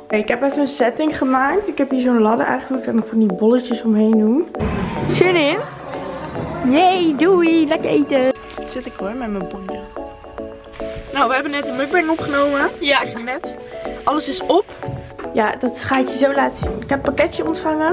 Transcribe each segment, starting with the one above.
Ik heb even een setting gemaakt. Ik heb hier zo'n ladder eigenlijk. En dan van die bolletjes omheen doen. Zin in? Nee, doei. Lekker eten. Zit ik hoor met mijn boeien. Nou, we hebben net een mukbang opgenomen. Ja, net. Alles is op. Ja, dat ga ik je zo laten zien. Ik heb een pakketje ontvangen.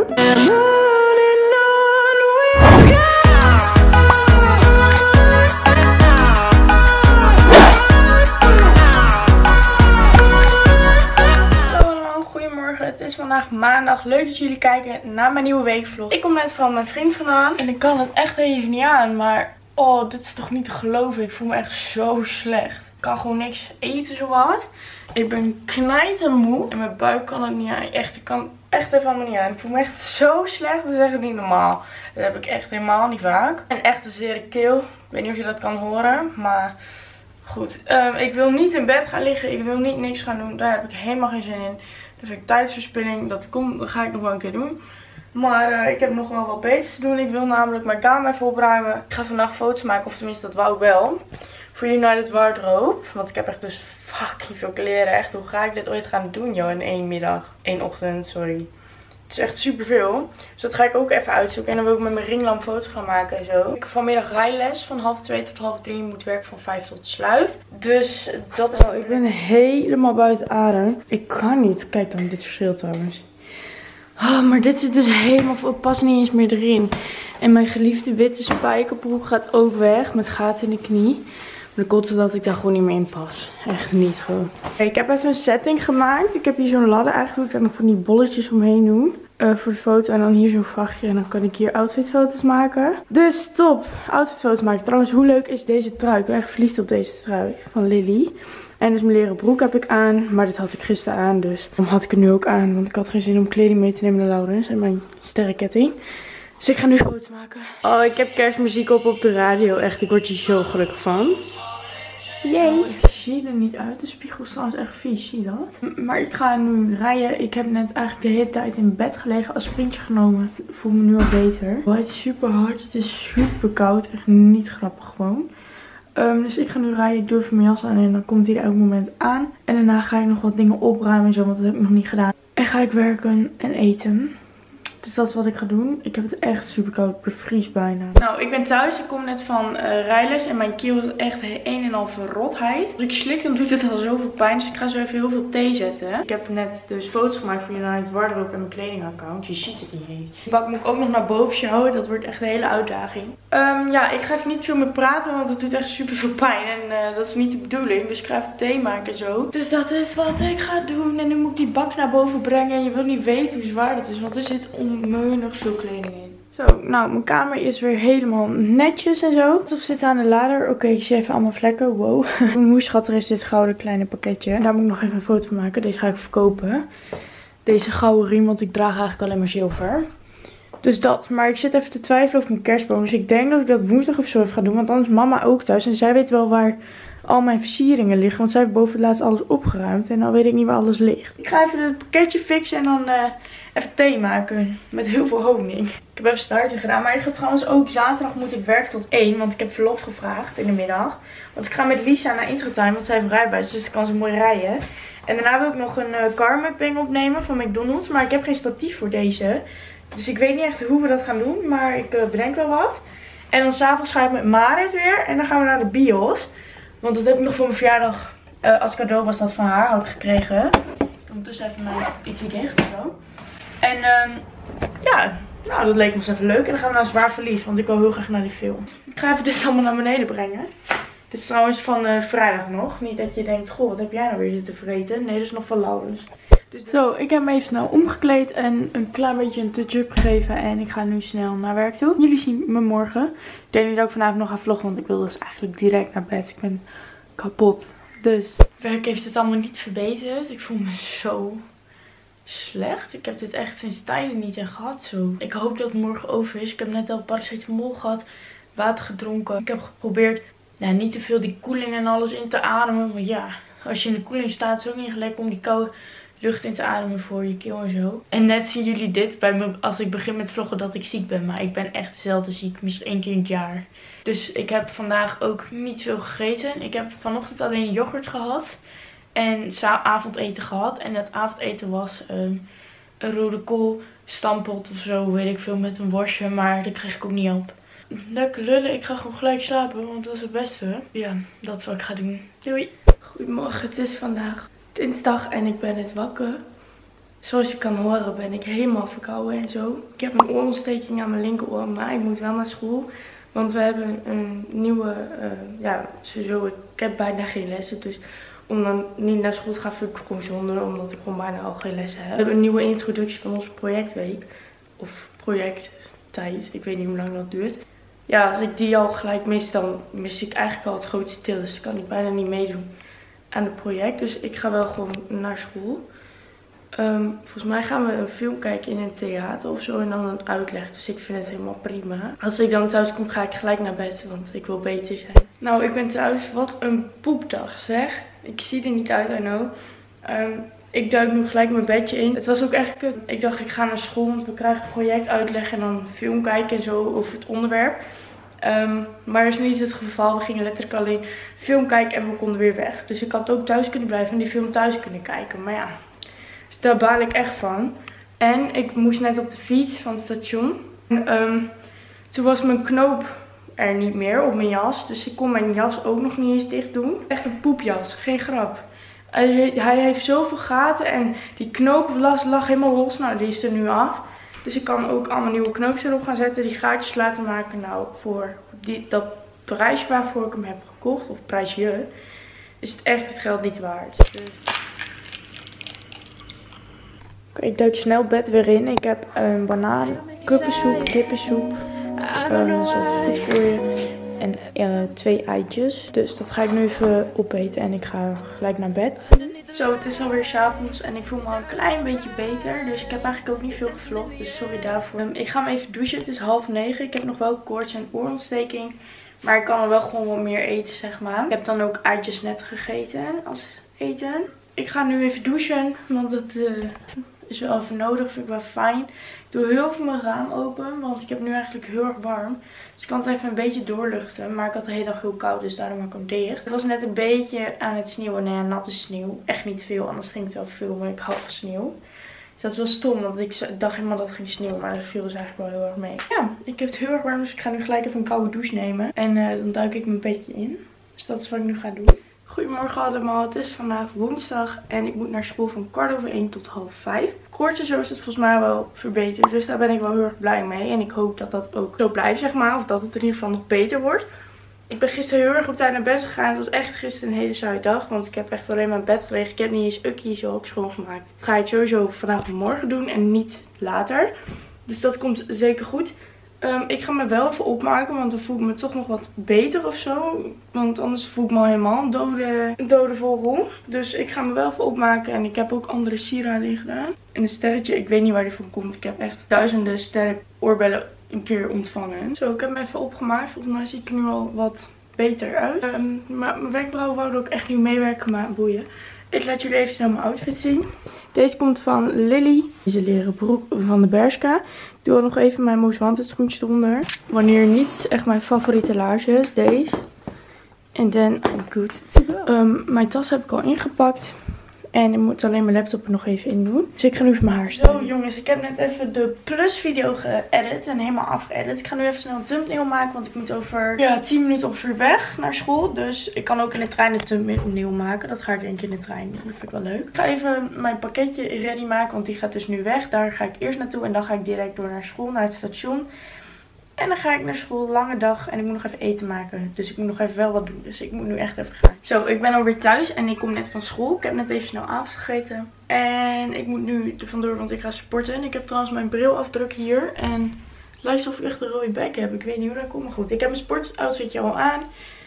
Het is vandaag maandag. Leuk dat jullie kijken naar mijn nieuwe weekvlog. Ik kom net van mijn vriend vandaan. En ik kan het echt even niet aan. Maar oh, dit is toch niet te geloven. Ik voel me echt zo slecht. Ik kan gewoon niks eten zowat. Ik ben knijtermoe. En mijn buik kan het niet aan. Echt, ik kan echt even allemaal niet aan. Ik voel me echt zo slecht. Dat is echt niet normaal. Dat heb ik echt helemaal niet vaak. En echt een zere keel. Ik weet niet of je dat kan horen. Maar goed. Ik wil niet in bed gaan liggen. Ik wil niet niks gaan doen. Daar heb ik helemaal geen zin in. Dat vind ik tijdsverspilling. Dat ga ik nog wel een keer doen. Maar ik heb nog wel wat beters te doen. Ik wil namelijk mijn kamer even opruimen. Ik ga vandaag foto's maken. Of tenminste, dat wou ik wel. Voor United Wardrobe. Want ik heb echt dus fucking veel kleren. Echt, hoe ga ik dit ooit gaan doen, joh? In één ochtend, sorry. Het is echt superveel. Dus dat ga ik ook even uitzoeken. En dan wil ik met mijn ringlamp foto's gaan maken en zo. Ik heb vanmiddag rijles van 12:30 tot 3:30. Ik moet werken van 5 tot sluit. Dus dat is... ik ben helemaal buiten adem. Ik kan niet. Kijk dan, dit verschil trouwens. Oh, maar dit zit dus helemaal... Het past niet eens meer erin. En mijn geliefde witte spijkerbroek gaat ook weg. Met gaten in de knie. Maar dat komt omdat ik daar gewoon niet meer in pas. Echt niet gewoon. Ik heb even een setting gemaakt. Ik heb hier zo'n ladder eigenlijk. En dan van die bolletjes omheen doen. Voor de foto. En dan hier zo'n vachtje. En dan kan ik hier outfitfoto's maken. Dus top. Outfitfoto's maken. Trouwens, hoe leuk is deze trui? Ik ben echt verliefd op deze trui. Van Lily. En dus mijn leren broek heb ik aan. Maar dit had ik gisteren aan. Dus dan had ik het nu ook aan. Want ik had geen zin om kleding mee te nemen naar Laurens. En mijn sterrenketting. Dus ik ga nu foto's maken. Oh, ik heb kerstmuziek op de radio. Echt, ik word hier zo gelukkig van. Jee. Oh, ik zie er niet uit. De spiegel is trouwens echt vies. Zie je dat? Maar ik ga nu rijden. Ik heb net eigenlijk de hele tijd in bed gelegen. Als sprintje genomen. Ik voel me nu al beter. Oh, het is super hard. Het is super koud. Echt niet grappig gewoon. Dus ik ga nu rijden. Ik doe even mijn jas aan. En dan komt hij er elk moment aan. En daarna ga ik nog wat dingen opruimen en zo. Want dat heb ik nog niet gedaan. En ga ik werken en eten. Dus dat is wat ik ga doen. Ik heb het echt super koud. Ik bevries bijna. Nou, ik ben thuis. Ik kom net van rijles. En mijn keel is echt een en al verrotheid. Als ik slik, dan doet het al zoveel pijn. Dus ik ga zo even heel veel thee zetten. Ik heb net dus foto's gemaakt voor United Wardrobe en mijn kledingaccount. Je ziet het niet eens. Die bak moet ik ook nog naar boven sjouwen. Dat wordt echt een hele uitdaging. Ja, ik ga even niet veel meer praten. Want het doet echt super veel pijn. En dat is niet de bedoeling. Dus ik ga even thee maken en zo. Dus dat is wat ik ga doen. En nu moet ik die bak naar boven brengen. En je wilt niet weten hoe zwaar dat is. Want er zit onmeunig veel kleding in. Zo, nou, mijn kamer is weer helemaal netjes en zo. Of zit aan de lader. Oké, ik zie even allemaal vlekken. Wow. Hoe schattig is dit gouden kleine pakketje. Daar moet ik nog even een foto van maken. Deze ga ik verkopen. Deze gouden riem, want ik draag eigenlijk alleen maar zilver. Dus dat. Maar ik zit even te twijfelen over mijn kerstboom. Dus ik denk dat ik dat woensdag of zo even ga doen. Want anders is mama ook thuis. En zij weet wel waar al mijn versieringen liggen. Want zij heeft boven het laatst alles opgeruimd. En dan weet ik niet waar alles ligt. Ik ga even het pakketje fixen en dan even thee maken. Met heel veel honing. Ik heb even starten gedaan. Maar ik ga trouwens ook zaterdag moet ik werken tot 1. Want ik heb verlof gevraagd in de middag. Want ik ga met Lisa naar Introtime. Want zij heeft rijbewijs. Dus dan kan ze mooi rijden. En daarna wil ik nog een car mukbang opnemen van McDonald's. Maar ik heb geen statief voor deze. Dus ik weet niet echt hoe we dat gaan doen. Maar ik bedenk wel wat. En dan s'avonds ga ik met Marit weer. En dan gaan we naar de bios. Want dat heb ik nog voor mijn verjaardag. Als cadeau was dat van haar. Had ik gekregen. Ondertussen even mijn iets dicht. Zo. En ja. Nou, dat leek me eens even leuk. En dan gaan we naar Zwaar Verliefd. Want ik wil heel graag naar die film. Ik ga even dit allemaal naar beneden brengen. Dit is trouwens van vrijdag nog. Niet dat je denkt, goh, wat heb jij nou weer zitten vreten? Nee, dat is nog van Laurens. Dus zo, ik heb me even snel omgekleed en een klein beetje een touch-up gegeven. En ik ga nu snel naar werk toe. Jullie zien me morgen. Ik denk niet dat ik vanavond nog ga vloggen, want ik wil dus eigenlijk direct naar bed. Ik ben kapot. Dus, werk heeft het allemaal niet verbeterd. Ik voel me zo slecht. Ik heb dit echt sinds tijden niet in gehad zo. Ik hoop dat het morgen over is. Ik heb net al paracetamol gehad, water gedronken. Ik heb geprobeerd niet te veel die koeling en alles in te ademen. Want ja, als je in de koeling staat is het ook niet lekker om die koude lucht in te ademen voor je keel en zo. En net zien jullie dit bij me als ik begin met vloggen dat ik ziek ben. Maar ik ben echt zelden ziek. Misschien 1 keer in het jaar. Dus ik heb vandaag ook niet veel gegeten. Ik heb vanochtend alleen yoghurt gehad. En avondeten gehad. En dat avondeten was een rode kool stampot of zo, weet ik veel, met een worstje. Maar dat kreeg ik ook niet op. Lekker lullen, ik ga gewoon gelijk slapen, want dat is het beste. Ja, dat is wat ik ga doen. Doei! Goedemorgen, het is vandaag dinsdag en ik ben net wakker. Zoals je kan horen ben ik helemaal verkouden en zo. Ik heb een oorontsteking aan mijn linkeroor, maar ik moet wel naar school. Want we hebben een nieuwe, ja, sowieso, ik heb bijna geen lessen. Dus om dan niet naar school te gaan vind ik gewoon zonde, omdat ik gewoon bijna al geen lessen heb. We hebben een nieuwe introductie van onze projectweek. Of projecttijd, ik weet niet hoe lang dat duurt. Ja, als ik die al gelijk mis, dan mis ik eigenlijk al het grootste deel. Dus dan kan ik bijna niet meedoen aan het project. Dus ik ga wel gewoon naar school. Volgens mij gaan we een film kijken in een theater of zo en dan een uitleg. Dus ik vind het helemaal prima. Als ik dan thuis kom ga ik gelijk naar bed, want ik wil beter zijn. Nou, ik ben thuis. Wat een poepdag zeg. Ik zie er niet uit, I know. Ik duik nu gelijk mijn bedje in. Het was ook echt kut. Ik dacht ik ga naar school, want we krijgen een project uitleg en dan film kijken en zo over het onderwerp. Maar dat is niet het geval. We gingen letterlijk alleen film kijken en we konden weer weg. Dus ik had ook thuis kunnen blijven en die film thuis kunnen kijken. Maar ja, dus daar baal ik echt van. En ik moest net op de fiets van het station. En, toen was mijn knoop er niet meer op mijn jas. Dus ik kon mijn jas ook nog niet eens dicht doen. Echt een poepjas, geen grap. Hij heeft zoveel gaten en die knoop lag helemaal los. Nou, die is er nu af. Dus ik kan ook allemaal nieuwe knoopjes erop gaan zetten. Die gaatjes laten maken. Nou, voor dat prijsje waarvoor ik hem heb gekocht, of prijsje, is het echt het geld niet waard. Dus ik duik snel bed weer in. Ik heb een banaan, kuppensoep, kippensoep. Dat is goed voor je. En 2 eitjes. Dus dat ga ik nu even opeten en ik ga gelijk naar bed. Zo, het is alweer 's avonds en ik voel me al een klein beetje beter. Dus ik heb eigenlijk ook niet veel gevlogd, dus sorry daarvoor. Ik ga me even douchen, het is 8:30. Ik heb nog wel koorts en oorontsteking. Maar ik kan er wel gewoon wat meer eten, zeg maar. Ik heb dan ook eitjes net gegeten als eten. Ik ga nu even douchen, want het is wel even nodig, vind ik wel fijn. Ik doe heel veel mijn raam open, want ik heb nu eigenlijk heel erg warm. Dus ik kan het even een beetje doorluchten. Maar ik had de hele dag heel koud, dus daarom heb ik hem dicht. Het was net een beetje aan het sneeuwen. Nee, natte sneeuw. Echt niet veel, anders ging het wel veel, maar ik hou van sneeuw. Dus dat is wel stom, want ik dacht helemaal dat het ging sneeuwen, maar dat viel dus eigenlijk wel heel erg mee. Ja, ik heb het heel erg warm, dus ik ga nu gelijk even een koude douche nemen. En dan duik ik mijn bedje in. Dus dat is wat ik nu ga doen. Goedemorgen allemaal, het is vandaag woensdag en ik moet naar school van 1:15 tot 4:30. Koortje zo is het volgens mij wel verbeterd, dus daar ben ik wel heel erg blij mee. En ik hoop dat dat ook zo blijft, zeg maar, of dat het in ieder geval nog beter wordt. Ik ben gisteren heel erg op tijd naar bed gegaan. Het was echt gisteren een hele saaie dag, want ik heb echt alleen maar in bed gelegen. Ik heb niet eens ukkie zo ook schoongemaakt. Dat ga ik sowieso vandaag morgen doen en niet later. Dus dat komt zeker goed. Ik ga me wel even opmaken, want dan voel ik me toch nog wat beter of zo. Want anders voel ik me al helemaal een dode vogel. Dus ik ga me wel even opmaken en ik heb ook andere sieraden in gedaan. En een sterretje, ik weet niet waar die van komt. Ik heb echt duizenden sterren oorbellen een keer ontvangen. Zo, ik heb me even opgemaakt. Volgens mij zie ik er nu al wat beter uit. Maar mijn wenkbrauwen wouden ook echt niet meewerken, maar boeien. Ik laat jullie even snel mijn outfit zien. Deze komt van Lily. Deze leren broek van de Bershka. Ik doe nog even mijn Most Wanted schoentjes eronder. Wanneer niet echt mijn favoriete laars is, deze. En then I'm good to go. Mijn tas heb ik al ingepakt. En ik moet alleen mijn laptop er nog even in doen. Dus ik ga nu even mijn haar stylen. Zo jongens, ik heb net even de plus video geëdit en helemaal afgeëdit. Ik ga nu even snel een thumbnail maken, want ik moet over 10 minuten ongeveer weg naar school. Dus ik kan ook in de trein een thumbnail maken. Dat ga ik denk ik in de trein doen. Dat vind ik wel leuk. Ik ga even mijn pakketje ready maken, want die gaat dus nu weg. Daar ga ik eerst naartoe en dan ga ik direct door naar school, naar het station. En dan ga ik naar school, lange dag en ik moet nog even eten maken. Dus ik moet nog even wel wat doen. Dus ik moet nu echt even gaan. Zo, ik ben alweer thuis en ik kom net van school. Ik heb net even snel avondgegeten. En ik moet nu er vandoor, want ik ga sporten. En ik heb trouwens mijn brilafdruk hier. En het lijkt alsof ik echt een rode bek heb. Ik weet niet hoe dat komt, maar goed. Ik heb mijn sportoutfitje al aan.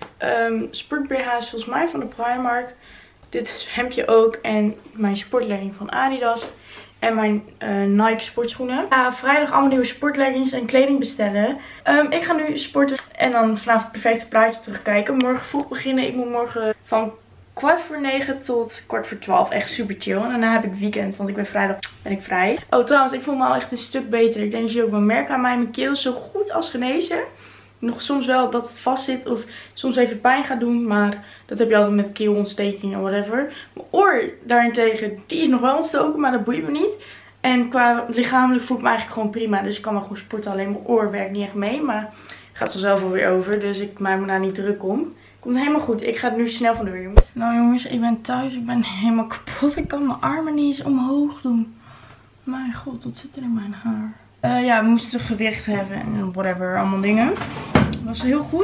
Sport BH is volgens mij van de Primark. Dit is hemdje ook. En mijn sportlegging van Adidas. En mijn Nike sportschoenen. Vrijdag allemaal nieuwe sportleggings en kleding bestellen. Ik ga nu sporten en dan vanavond het perfecte plaatje terugkijken. Morgen vroeg beginnen. Ik moet morgen van 8:45 tot 11:45. Echt super chill. En daarna heb ik weekend, want ik ben vrijdag vrij. Oh trouwens, ik voel me al echt een stuk beter. Ik denk dat jullie ook wel merken aan mij. Mijn keel is zo goed als genezen. nog soms wel dat het vast zit of soms even pijn gaat doen. Maar dat heb je altijd met keelontsteking en whatever. Mijn oor daarentegen, die is nog wel ontstoken, maar dat boeit me niet. En qua lichamelijk voel ik me eigenlijk gewoon prima. Dus ik kan wel gewoon sporten, alleen mijn oor werkt niet echt mee. Maar gaat vanzelf alweer over, dus ik maak me daar niet druk om. Komt helemaal goed. Ik ga het nu snel van de weer, jongens. Nou jongens, ik ben thuis. Ik ben helemaal kapot. Ik kan mijn armen niet eens omhoog doen. Mijn god, wat zit er in mijn haar? Ja, we moesten gewicht hebben en whatever, allemaal dingen. Dat was heel goed.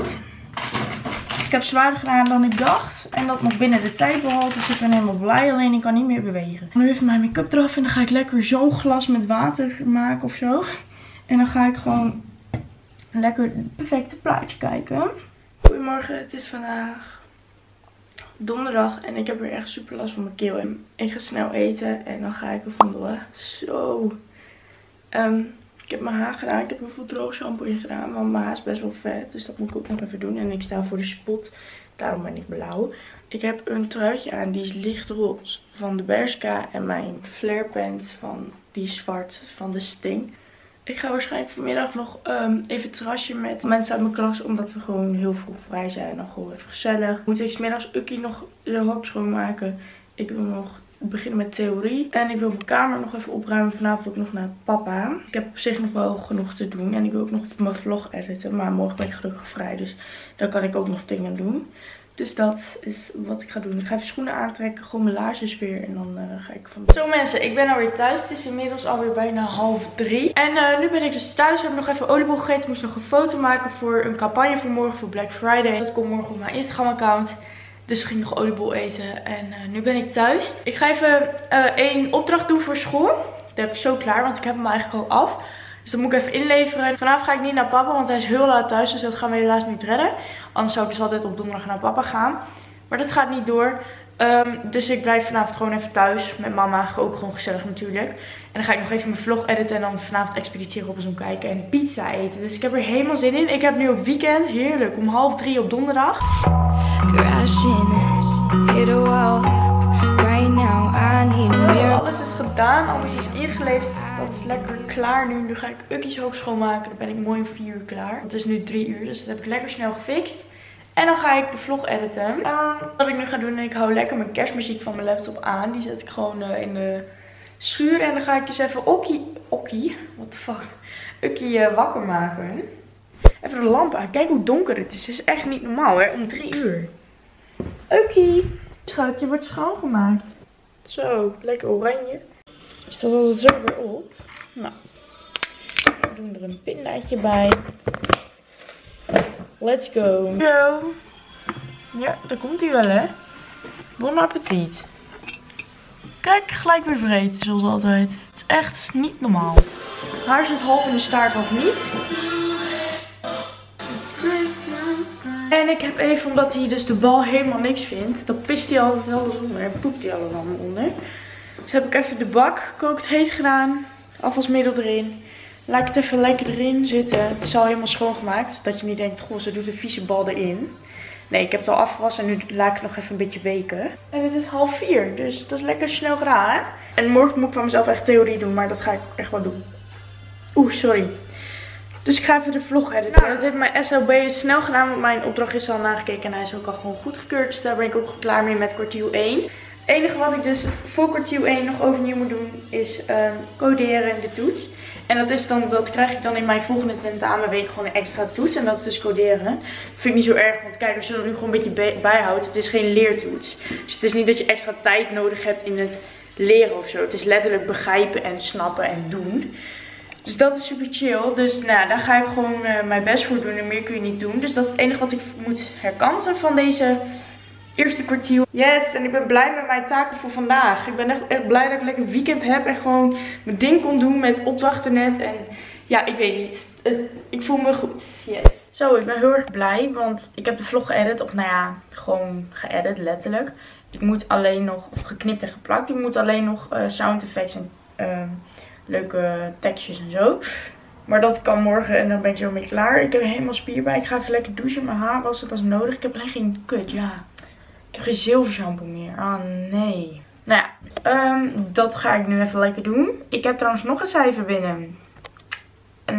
Ik heb zwaarder gedaan dan ik dacht. En dat nog binnen de tijd behaald. Dus ik ben helemaal blij. Alleen ik kan niet meer bewegen. Nu even mijn make-up eraf. En dan ga ik lekker zo'n glas met water maken of zo. En dan ga ik gewoon lekker het perfecte plaatje kijken. Goedemorgen, het is vandaag donderdag. En ik heb weer echt super last van mijn keel. En ik ga snel eten. En dan ga ik er vandoor. Zo. Ik heb mijn haar gedaan. Ik heb er veel droog shampoo in gedaan. Want mijn haar is best wel vet. Dus dat moet ik ook nog even doen. En ik sta voor de spot. Daarom ben ik blauw. Ik heb een truitje aan. Die is lichtroze. Van de Bershka. En mijn flare pants van die zwart. Van de Sting. Ik ga waarschijnlijk vanmiddag nog even het terrasje met mensen uit mijn klas. Omdat we gewoon heel vroeg vrij zijn. En dan gewoon even gezellig. Moet ik 's middags Ukkie nog zijn hok schoonmaken. Ik wil nog beginnen met theorie. En ik wil mijn kamer nog even opruimen. Vanavond wil ik nog naar papa. Ik heb op zich nog wel genoeg te doen. En ik wil ook nog mijn vlog editen. Maar morgen ben ik gelukkig vrij. Dus dan kan ik ook nog dingen doen. Dus dat is wat ik ga doen. Ik ga even schoenen aantrekken. Gewoon mijn laarsjes weer. En dan ga ik van... Zo mensen, ik ben alweer thuis. Het is inmiddels alweer bijna 2:30. En nu ben ik dus thuis. Ik heb nog even oliebol gegeten. Ik moest nog een foto maken voor een campagne voor morgen. Voor Black Friday. Dat komt morgen op mijn Instagram account. Dus we gingen nog oliebol eten. En nu ben ik thuis. Ik ga even één opdracht doen voor school. Dat heb ik zo klaar. Want ik heb hem eigenlijk al af. Dus dat moet ik even inleveren. Vanavond ga ik niet naar papa. Want hij is heel laat thuis. Dus dat gaan we helaas niet redden. Anders zou ik dus altijd op donderdag naar papa gaan. Maar dat gaat niet door. Dus ik blijf vanavond gewoon even thuis. Met mama. Ook gewoon gezellig natuurlijk. En dan ga ik nog even mijn vlog editen. En dan vanavond Expeditie Robinson kijken. En pizza eten. Dus ik heb er helemaal zin in. Ik heb nu op weekend. Heerlijk. Om 2:30 op donderdag. Alles is gedaan. Alles is ingeleefd. Dat is lekker klaar nu. Nu ga ik Ukkies hoog schoonmaken. Dan ben ik mooi om 4 uur klaar. Het is nu 3 uur. Dus dat heb ik lekker snel gefixt. En dan ga ik de vlog editen. Wat ik nu ga doen. Ik hou lekker mijn kerstmuziek van mijn laptop aan. Die zet ik gewoon in de schuur. En dan ga ik eens even Ukkie wakker maken. Even de lamp aan. Kijk hoe donker het is. Het is echt niet normaal hè. Om 3 uur. Ukkie. Schatje wordt schoongemaakt. Zo, lekker oranje. Dus dat was het zo weer op. Nou, we doen er een pindaatje bij. Let's go. Zo. Ja, daar komt hij wel hè. Bon appetit. Kijk, gelijk weer vreten zoals altijd. Het is echt niet normaal. Haar zit half in de staart of niet. En ik heb even, omdat hij dus de bal helemaal niks vindt. Dan pist hij altijd alles onder en poept hij allemaal onder. Dus heb ik even de bak kookt heet gedaan. Afwasmiddel erin. Laat ik het even lekker erin zitten. Het is al helemaal schoongemaakt. Dat je niet denkt, goh, ze doet een vieze bal erin. Nee, ik heb het al afgewassen en nu laat ik het nog even een beetje weken. En het is 3:30, dus dat is lekker snel gedaan. En morgen moet ik van mezelf echt theorie doen, maar dat ga ik echt wel doen. Oeh, sorry. Dus ik ga even de vlog editen. Nou, dat heeft mijn SLB snel gedaan, want mijn opdracht is al nagekeken en hij is ook al gewoon goedgekeurd. Dus daar ben ik ook klaar mee met kwartiel 1. Het enige wat ik dus voor kwartiel 1 nog overnieuw moet doen is coderen in de toets. En dat krijg ik dan in mijn volgende tentamenweek gewoon een extra toets. En dat is dus coderen. Dat vind ik niet zo erg, want kijk, als je er nu gewoon een beetje bijhoudt, het is geen leertoets. Dus het is niet dat je extra tijd nodig hebt in het leren of zo. Het is letterlijk begrijpen en snappen en doen. Dus dat is super chill. Dus nou, daar ga ik gewoon mijn best voor doen. En meer kun je niet doen. Dus dat is het enige wat ik moet herkansen van deze eerste kwartiel. Yes, en ik ben blij met mijn taken voor vandaag. Ik ben echt blij dat ik lekker weekend heb. En gewoon mijn ding kon doen met opdrachten net. En ja, ik weet niet. Ik voel me goed. Yes. Zo, ik ben heel erg blij. Want ik heb de vlog geëdit. Of nou ja, gewoon geëdit letterlijk. Ik moet alleen nog, of geknipt en geplakt. Ik moet alleen nog sound effects en leuke tekstjes en zo. Maar dat kan morgen en dan ben ik zo mee klaar. Ik heb helemaal spierbij. Ik ga even lekker douchen. Mijn haar wassen, dat is nodig. Ik heb alleen geen kut, ja. Ik heb geen zilvershampoo meer. Ah, nee. Nou ja, dat ga ik nu even lekker doen. Ik heb trouwens nog een cijfer binnen. En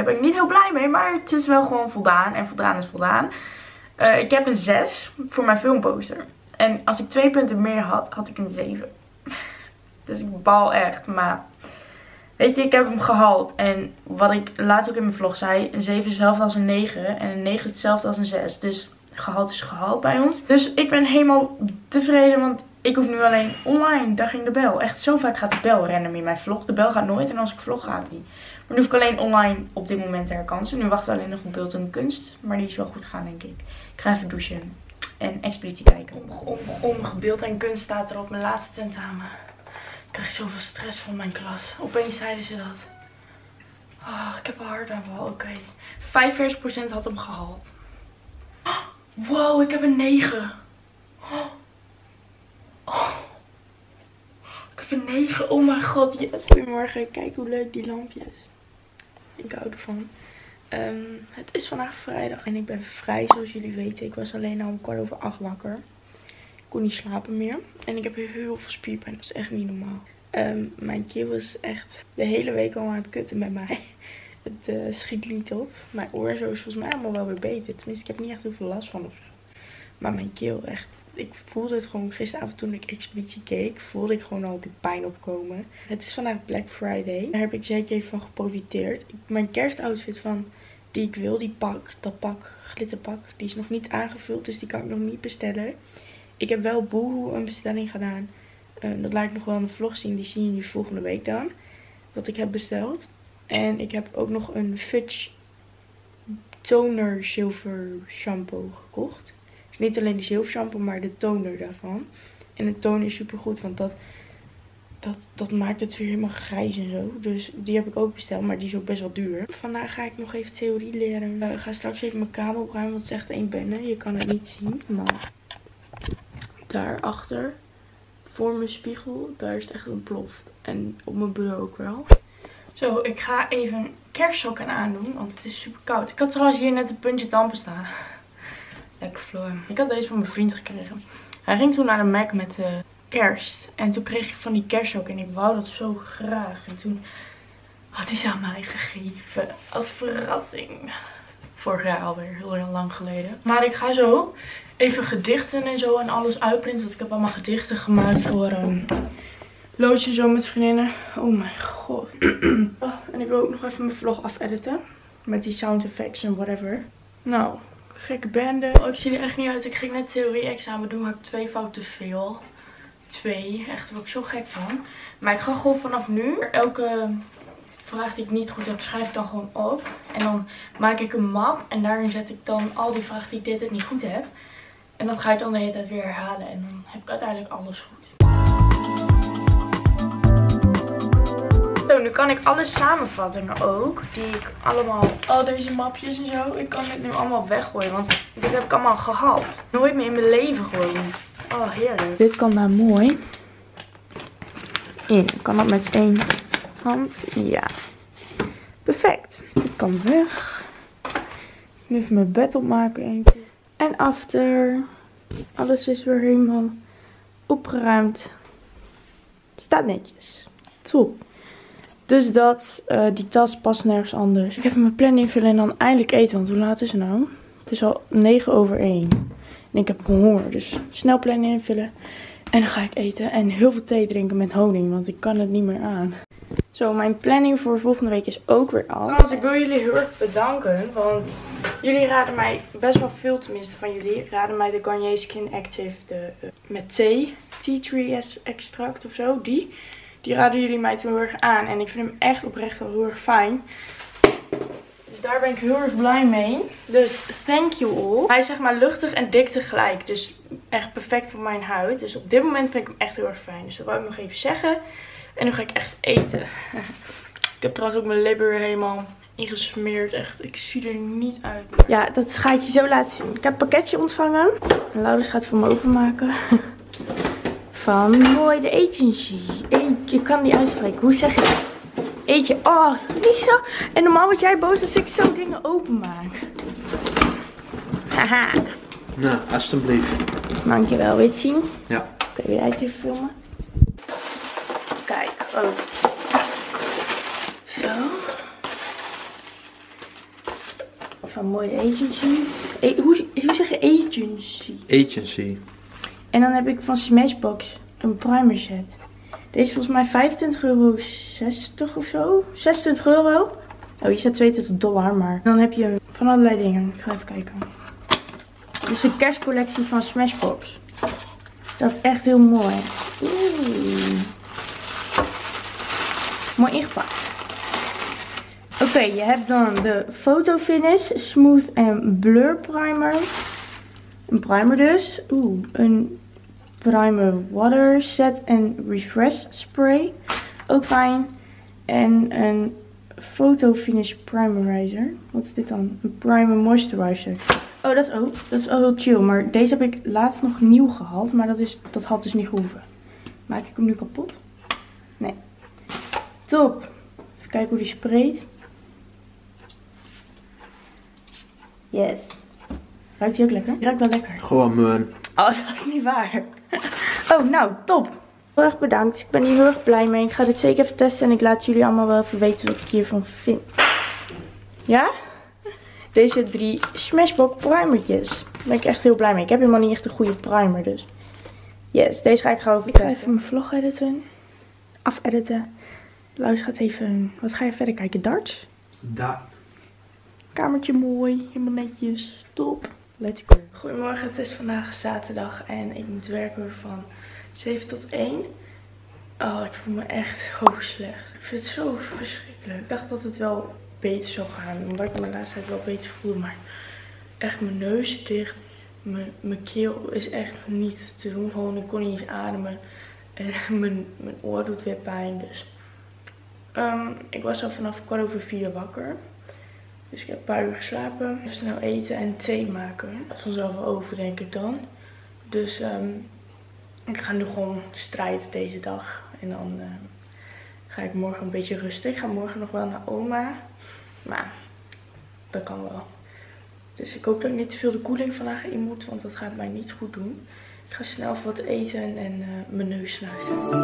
daar ben ik niet heel blij mee. Maar het is wel gewoon voldaan. En voldaan is voldaan. Ik heb een 6 voor mijn filmposter. En als ik 2 punten meer had, had ik een 7. Dus ik baal echt. Maar weet je, ik heb hem gehaald. En wat ik laatst ook in mijn vlog zei. Een 7 is hetzelfde als een 9. En een 9 is hetzelfde als een 6. Dus gehaald is gehaald bij ons. Dus ik ben helemaal tevreden. Want ik hoef nu alleen online. Daar ging de bel. Echt zo vaak gaat de bel random in mijn vlog. De bel gaat nooit. En als ik vlog gaat die. Maar nu hoef ik alleen online op dit moment te herkansen. Nu wachten we alleen nog op beeld en kunst. Maar die is wel goed gaan, denk ik. Ik ga even douchen. En expeditie kijken. Beeld en kunst staat er op mijn laatste tentamen. Ik krijg zoveel stress van mijn klas. Opeens zeiden ze dat. Oh, ik heb een hartaanval. Oké. 45% had hem gehaald. Wow, ik heb een 9. Ik heb een 9. Oh mijn god, yes. Goedemorgen. Kijk hoe leuk die lampjes. Ik hou ervan. Het is vandaag vrijdag en ik ben vrij, zoals jullie weten. Ik was alleen al om 7:15 wakker. Ik kon niet slapen meer. En ik heb heel veel spierpijn. Dat is echt niet normaal. Mijn keel is echt de hele week al aan het kutten met mij. Het schiet niet op. Mijn oor zo is volgens mij allemaal wel weer beter. Tenminste, ik heb niet echt heel veel last van ofzo. Maar mijn keel echt. Ik voelde het gewoon gisteravond toen ik Expeditie keek. Voelde ik gewoon al die pijn opkomen. Het is vandaag Black Friday. Daar heb ik zeker even van geprofiteerd. Mijn kerstoutfit van die ik wil, dat pak, glitterpak, die is nog niet aangevuld. Dus die kan ik nog niet bestellen. Ik heb wel Boohoo een bestelling gedaan. Dat laat ik nog wel in de vlog zien. Die zien jullie volgende week dan. Wat ik heb besteld. En ik heb ook nog een Fudge toner zilver shampoo gekocht. Dus niet alleen die zilver shampoo, maar de toner daarvan. En de toner is super goed, want dat maakt het weer helemaal grijs en zo. Dus die heb ik ook besteld, maar die is ook best wel duur. Vandaag ga ik nog even theorie leren. Ik ga straks even mijn kamer opruimen, want het is echt één bende. Je kan het niet zien, maar daarachter, voor mijn spiegel, daar is het echt ontploft. En op mijn bureau ook wel. Zo, ik ga even kerstsokken aandoen, want het is super koud. Ik had trouwens hier net een puntje tampen staan. Lekker Floor. Ik had deze van mijn vriend gekregen. Hij ging toen naar de Mac met kerst. En toen kreeg ik van die kerstsokken en ik wou dat zo graag. En toen had hij ze aan mij gegeven als verrassing. Vorig jaar alweer, heel lang geleden. Maar ik ga zo even gedichten en zo en alles uitprinten. Want ik heb allemaal gedichten gemaakt voor loodje zo met vriendinnen. Oh mijn god. En ik wil ook nog even mijn vlog afediten. Met die sound effects en whatever. Nou, gekke bende. Oh, ik zie er echt niet uit. Ik ging net theorie-examen doen, maar ik heb 2 fouten te veel. 2. Echt, daar word ik zo gek van. Maar ik ga gewoon vanaf nu elke vraag die ik niet goed heb, schrijf ik dan gewoon op. En dan maak ik een map. En daarin zet ik dan al die vragen die ik dit en niet goed heb. En dat ga ik dan de hele tijd weer herhalen. En dan heb ik uiteindelijk alles goed. Zo, nu kan ik alle samenvattingen ook. Die ik allemaal, al deze mapjes en zo. Ik kan dit nu allemaal weggooien. Want dit heb ik allemaal gehad. Nooit meer in mijn leven gewoon. Oh, heerlijk. Dit kan daar mooi in. Kan dat met 1 hand? Ja. Perfect. Dit kan weg. Nu even mijn bed opmaken. En after. Alles is weer helemaal opgeruimd. Staat netjes. Top. Dus die tas past nergens anders. Ik ga even mijn planning invullen en dan eindelijk eten. Want hoe laat is het nou? Het is al 1:09. En ik heb honger. Dus snel planning invullen. En dan ga ik eten. En heel veel thee drinken met honing. Want ik kan het niet meer aan. Zo, mijn planning voor volgende week is ook weer af. Trouwens, ik wil jullie heel erg bedanken. Want jullie raden mij, best wel veel tenminste van jullie, raden mij de Garnier Skin Active met thee. Tea Tree extract of zo. Die raden jullie mij toen heel erg aan. En ik vind hem echt oprecht wel heel erg fijn. Dus daar ben ik heel erg blij mee. Dus thank you all. Hij is zeg maar luchtig en dik tegelijk. Dus echt perfect voor mijn huid. Dus op dit moment vind ik hem echt heel erg fijn. Dus dat wou ik nog even zeggen. En nu ga ik echt eten. Ik heb trouwens ook mijn lippen weer helemaal ingesmeerd. Echt, ik zie er niet uit. Ja, dat ga ik je zo laten zien. Ik heb een pakketje ontvangen. En Laurens gaat het voor me openmaken. Van Mooi de Agency. Je kan niet uitspreken. Hoe zeg je dat? Eetje. Oh, niet zo. En normaal word jij boos als ik zo dingen openmaak. Haha. Nou, alsjeblieft. Dankjewel. Wil je het zien? Ja. Oké, wil jij het even filmen? Kijk. Oh. Zo. van Mooi Agency. Hoe zeg je agency? Agency. En dan heb ik van Smashbox een primer set. Deze is volgens mij €25,60 of zo. €26. Oh, hier staat $22, maar dan heb je van allerlei dingen. Ik ga even kijken. Dit is een kerstcollectie van Smashbox. Dat is echt heel mooi. Oeh. Mooi ingepakt. Oké, je hebt dan de Photo Finish Smooth and Blur Primer. Een primer dus. Een primer water set en refresh spray. Ook fijn. En een Photo Finish Primerizer. Wat is dit dan? Een primer moisturizer. Oh, dat is ook heel chill. Maar deze heb ik laatst nog nieuw gehaald. Maar dat had dus niet gehoeven. Maak ik hem nu kapot? Nee. Top. Even kijken hoe die sprayt. Yes. Ruikt hij ook lekker? Die ruikt wel lekker. Gewoon man. Oh, dat is niet waar. Oh, nou, top. Heel erg bedankt. Ik ben hier heel erg blij mee. Ik ga dit zeker even testen. En ik laat jullie allemaal wel even weten wat ik hiervan vind. Ja? Deze 3 Smashbox primertjes. Daar ben ik echt heel blij mee. Ik heb helemaal niet echt een goede primer dus. Yes, deze ga ik gewoon even testen. Ik ga even mijn vlog editen. Afediten. Luis gaat even... Wat ga je verder kijken? Darts? Daar. Kamertje mooi. Helemaal netjes. Top. Let's go. Goedemorgen, het is vandaag zaterdag en ik moet werken van 7 tot 1. Oh, ik voel me echt gewoon slecht. Ik vind het zo verschrikkelijk. Ik dacht dat het wel beter zou gaan, omdat ik me de laatste tijd wel beter voelde. Maar echt mijn neus zit dicht. Mijn keel is echt niet te doen. Gewoon, ik kon niet eens ademen. En mijn oor doet weer pijn. Dus ik was al vanaf 3:15 wakker. Dus ik heb een paar uur geslapen. Even snel eten en thee maken. Dat is vanzelf wel over, denk ik dan. Dus ik ga nu gewoon strijden deze dag. En dan ga ik morgen een beetje rusten. Ik ga morgen nog wel naar oma. Maar dat kan wel. Dus ik hoop dat ik niet te veel de koeling vandaag in moet. Want dat gaat mij niet goed doen. Ik ga snel even wat eten en mijn neus snuiten.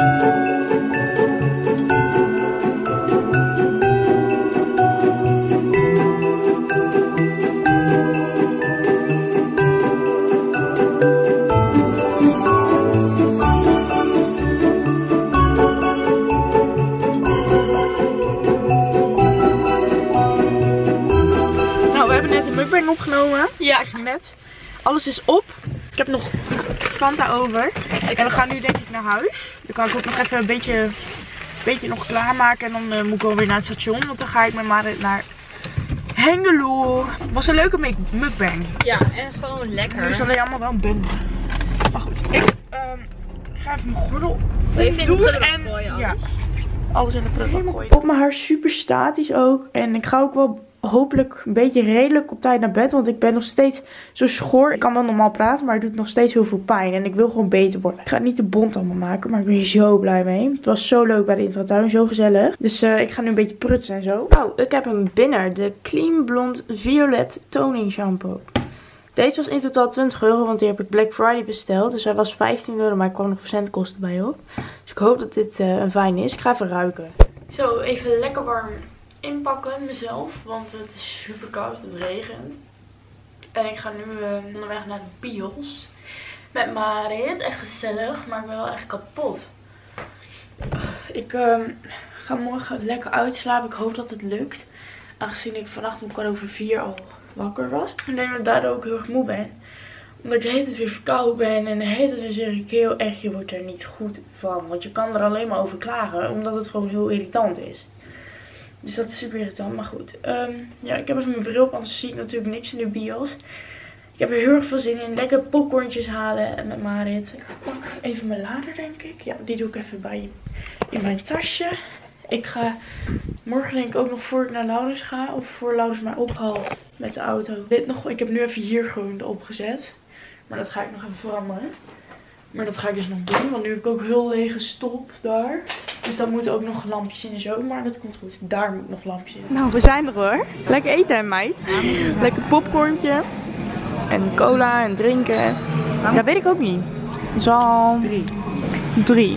Opgenomen. Ja, net. Alles is op. Ik heb nog Fanta over. En we gaan nu denk ik naar huis. Dan kan ik ook nog even een beetje nog klaarmaken. En dan moet ik wel weer naar het station. Want dan ga ik met Marit naar Hengelo. Was een leuke mukbang. Ja, en gewoon lekker. Nu is alleen allemaal wel een bende. Maar goed, ik ga even mijn gordel doen. En ja, alles in de prullenbak gooien. Op mijn haar super statisch ook. En ik ga ook wel hopelijk een beetje redelijk op tijd naar bed. Want ik ben nog steeds zo schor. Ik kan wel normaal praten, maar het doet nog steeds heel veel pijn. En ik wil gewoon beter worden. Ik ga het niet te bont allemaal maken, maar ik ben hier zo blij mee. Het was zo leuk bij de intratuin, zo gezellig. Dus ik ga nu een beetje prutsen en zo. Oh, ik heb hem binnen. De Clean Blond Violet Toning Shampoo. Deze was in totaal €20, want die heb ik Black Friday besteld. Dus hij was €15, maar ik kwam nog verzendkosten bij op. Dus ik hoop dat dit een fijn is. Ik ga even ruiken. Zo, even lekker warm inpakken mezelf, want het is super koud, het regent. En ik ga nu onderweg naar de bios met Marit. Echt gezellig, maar ik ben wel echt kapot. Ik ga morgen lekker uitslapen. Ik hoop dat het lukt. Aangezien ik vannacht om 3:15 al wakker was. Ik denk dat ik daardoor ook heel erg moe ben. Omdat ik de hele tijd weer verkouden ben. En de hele tijd zeg ik heel echt, je wordt er niet goed van. Want je kan er alleen maar over klagen. Omdat het gewoon heel irritant is. Dus dat is super irritant, maar goed. Ja, ik heb even mijn bril op, anders zie ik natuurlijk niks in de bios. Ik heb er heel erg veel zin in. Lekker popcorntjes halen en met Marit. Ik pak even mijn lader, denk ik. Ja, die doe ik even bij in mijn tasje. Ik ga morgen denk ik ook nog voor ik naar Laurens ga. Of voor Laurens mij ophaal met de auto. Ik heb nu even hier gewoon erop gezet. Maar dat ga ik nog even veranderen. Maar dat ga ik dus nog doen. Want nu heb ik ook heel lege stop daar. Dus daar moeten ook nog lampjes in en zo. Maar dat komt goed. Daar moet nog lampjes in. Nou, we zijn er hoor. Lekker eten hè meid. Lekker popcorntje. En cola en drinken. Ja, weet ik ook niet. Zal 3.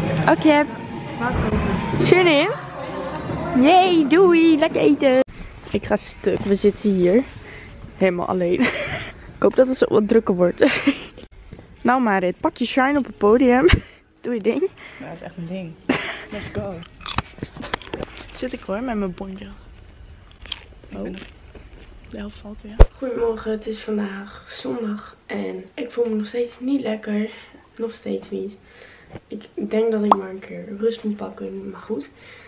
Oké. Zin in? Yay, doei. Lekker eten. Ik ga stuk. We zitten hier. Helemaal alleen. Ik hoop dat het zo wat drukker wordt. Nou Marit, pak je shine op het podium. Doe je ding. Ja, dat is echt mijn ding. Let's go. Zit ik hoor met mijn bontje. Oh. De helft valt weer. Goedemorgen, het is vandaag zondag en ik voel me nog steeds niet lekker. Nog steeds niet. Ik denk dat ik maar een keer rust moet pakken, maar goed.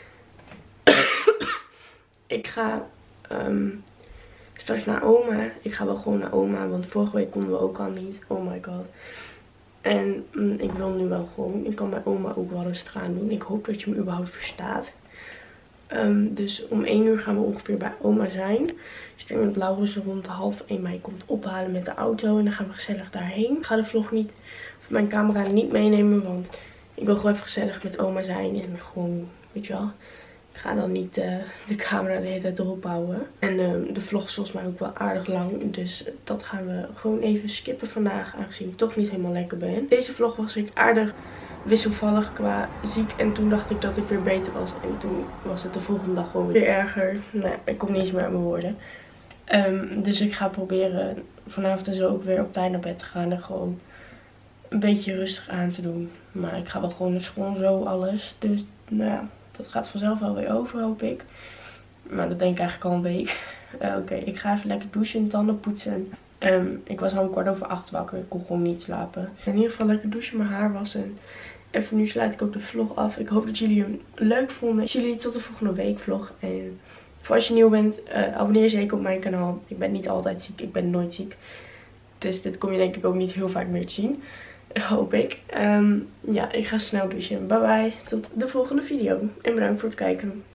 Ik ga straks naar oma. Ik ga wel gewoon naar oma, want vorige week konden we ook al niet. Oh my god. En ik wil nu wel gewoon. Ik kan bij oma ook wel rustig gaan doen. Ik hoop dat je me überhaupt verstaat. Dus om 1 uur gaan we ongeveer bij oma zijn. Dus ik denk dat Laurens rond 12:30 mij komt ophalen met de auto. En dan gaan we gezellig daarheen. Ik ga de vlog niet, of mijn camera niet meenemen. Want ik wil gewoon even gezellig met oma zijn. En gewoon, weet je wel. Ik ga dan niet de camera de hele tijd erop houden. En de vlog is volgens mij ook wel aardig lang. Dus dat gaan we gewoon even skippen vandaag. Aangezien ik toch niet helemaal lekker ben. Deze vlog was ik aardig wisselvallig qua ziek. En toen dacht ik dat ik weer beter was. En toen was het de volgende dag gewoon weer erger. Nou ja, ik kom niet eens meer aan mijn woorden. Dus ik ga proberen vanavond en zo ook weer op tijd naar bed te gaan. En gewoon een beetje rustig aan te doen. Maar ik ga wel gewoon naar school zo alles. Dus nou ja, dat gaat vanzelf wel weer over, hoop ik. Maar dat denk ik eigenlijk al een week. Oké, ik ga even lekker douchen, tanden poetsen. Ik was al 7:15 wakker. Ik kon gewoon niet slapen. In ieder geval lekker douchen, mijn haar wassen. En voor nu sluit ik ook de vlog af. Ik hoop dat jullie hem leuk vonden. Ik zie jullie tot de volgende week vlog. En voor als je nieuw bent, abonneer je zeker op mijn kanaal. Ik ben niet altijd ziek. Ik ben nooit ziek. Dus dit kom je denk ik ook niet heel vaak meer te zien. Hoop ik. Ja, ik ga snel douchen. Bye bye. Tot de volgende video. En bedankt voor het kijken.